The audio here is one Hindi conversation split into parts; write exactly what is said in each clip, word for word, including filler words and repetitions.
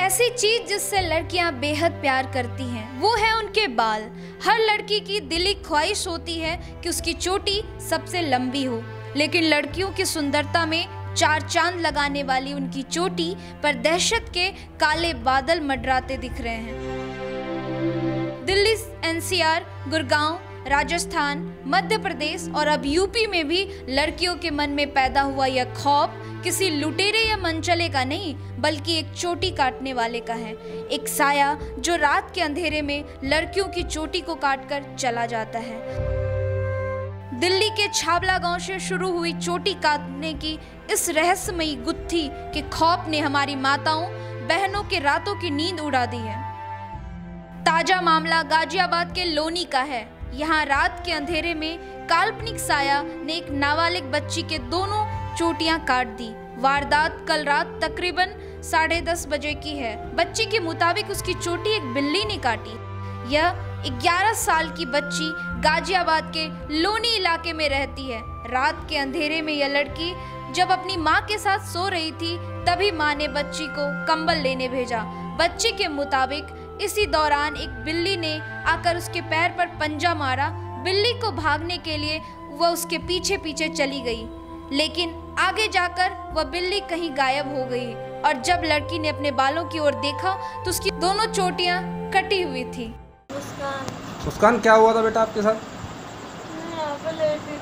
ऐसी चीज जिससे लड़कियां बेहद प्यार करती हैं वो है उनके बाल। हर लड़की की दिली ख्वाहिश होती है कि उसकी चोटी सबसे लंबी हो, लेकिन लड़कियों की सुंदरता में चार चांद लगाने वाली उनकी चोटी पर दहशत के काले बादल मंडराते दिख रहे हैं। दिल्ली, एनसीआर, गुड़गांव, राजस्थान, मध्य प्रदेश और अब यूपी में भी लड़कियों के मन में पैदा हुआ यह खौफ किसी लुटेरे या मनचले का नहीं, बल्कि एक चोटी काटने वाले का है। एक साया जो रात के अंधेरे में लड़कियों की चोटी को काटकर चला जाता है। दिल्ली के छावला गांव से शुरू हुई चोटी काटने की इस रहस्यमयी गुत्थी के खौफ ने हमारी माताओं बहनों के रातों की नींद उड़ा दी है। ताजा मामला गाजियाबाद के लोनी का है। यहाँ रात के अंधेरे में काल्पनिक साया ने एक नाबालिग बच्ची के दोनों चोटियां काट दी। वारदात कल रात तकरीबन साढ़े दस बजे की है। बच्ची के मुताबिक उसकी चोटी एक बिल्ली ने काटी। यह ग्यारह साल की बच्ची गाजियाबाद के लोनी इलाके में रहती है। रात के अंधेरे में यह लड़की जब अपनी मां के साथ सो रही थी तभी मां ने बच्ची को कंबल लेने भेजा। बच्ची के मुताबिक इसी दौरान एक बिल्ली ने आकर उसके पैर पर पंजा मारा। बिल्ली को भागने के लिए वह उसके पीछे पीछे चली गई, लेकिन आगे जाकर वह बिल्ली कहीं गायब हो गई और जब लड़की ने अपने बालों की ओर देखा तो उसकी दोनों चोटियां कटी हुई थी। मुस्कान मुस्कान क्या हुआ था बेटा आपके साथ? मैं यहाँ पर लेटी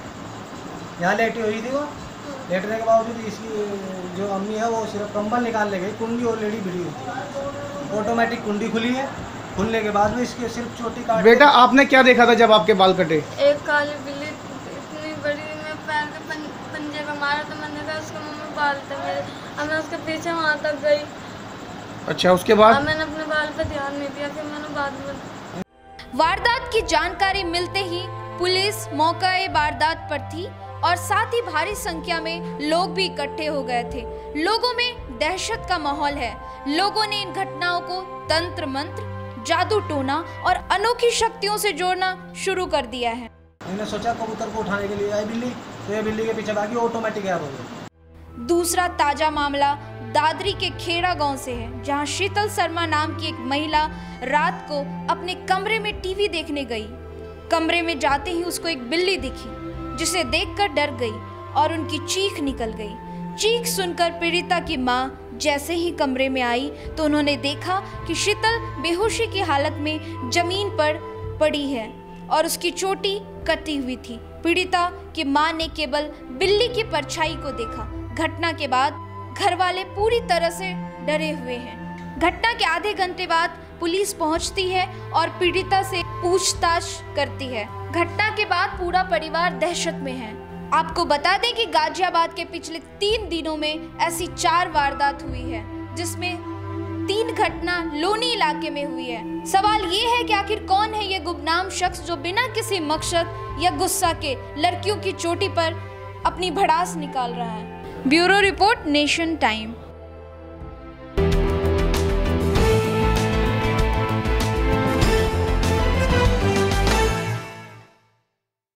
थी। यहाँ लेटी हुई थी वो। लेटने के बावजूद इसकी जो अम्मी है वो सिर्फ कंबल निकाल ले गई, कुंडी ऑलरेडी भिड़ी हुई थी। ऑटोमेटिक कुंडी खुली है, खुलने के बाद में इसके सिर्फ चोटी काट। बेटा आपने क्या देखा था जब आपके बाल कटे? एक काली बिल्ली इतनी बड़ी, मैं पैर के पं, पंजे पे मारा तो मैंने कहा उसके मुंह में बाल थे मेरे। अब मैं उसके पीछे वहाँ तक गई। अच्छा, उसके बाद? अब मैंने अपने बाल पे ध्यान नहीं दिया, फिर मैंने बाद में। वारदात की जानकारी मिलते ही पुलिस मौके वारदात पर थी और साथ ही भारी संख्या में लोग भी इकट्ठे हो गए थे। लोगों में दहशत का माहौल है। लोगों ने इन घटनाओं को तंत्र मंत्र, जादू टोना और अनोखी शक्तियों से जोड़ना शुरू कर दिया है। मैंने सोचा कबूतर को उठाने के लिए आई बिल्ली, तो ये बिल्ली के पीछे भागी, ऑटोमेटिक गायब हो गई। दूसरा ताजा मामला दादरी के खेड़ा गांव से है, जहां शीतल शर्मा नाम की एक महिला रात को अपने कमरे में टीवी देखने गई। कमरे में जाते ही उसको एक बिल्ली दिखी, जिसे देखकर डर गई और उनकी चीख निकल गई। चीख सुनकर पीड़िता की मां जैसे ही कमरे में आई तो उन्होंने देखा कि शीतल बेहोशी की हालत में जमीन पर पड़ी है और उसकी चोटी कटी हुई थी। पीड़िता की मां ने केवल बिल्ली की परछाई को देखा। घटना के बाद घर वाले पूरी तरह से डरे हुए हैं। घटना के आधे घंटे बाद पुलिस पहुंचती है और पीड़िता से पूछताछ करती है। घटना के बाद पूरा परिवार दहशत में है। आपको बता दें कि गाजियाबाद के पिछले तीन दिनों में ऐसी चार वारदात हुई है, जिसमें तीन घटना लोनी इलाके में हुई है। सवाल ये है कि आखिर कौन है ये गुमनाम शख्स जो बिना किसी मकसद या गुस्सा के लड़कियों की चोटी पर अपनी भड़ास निकाल रहा है। Bureau report, Nation time.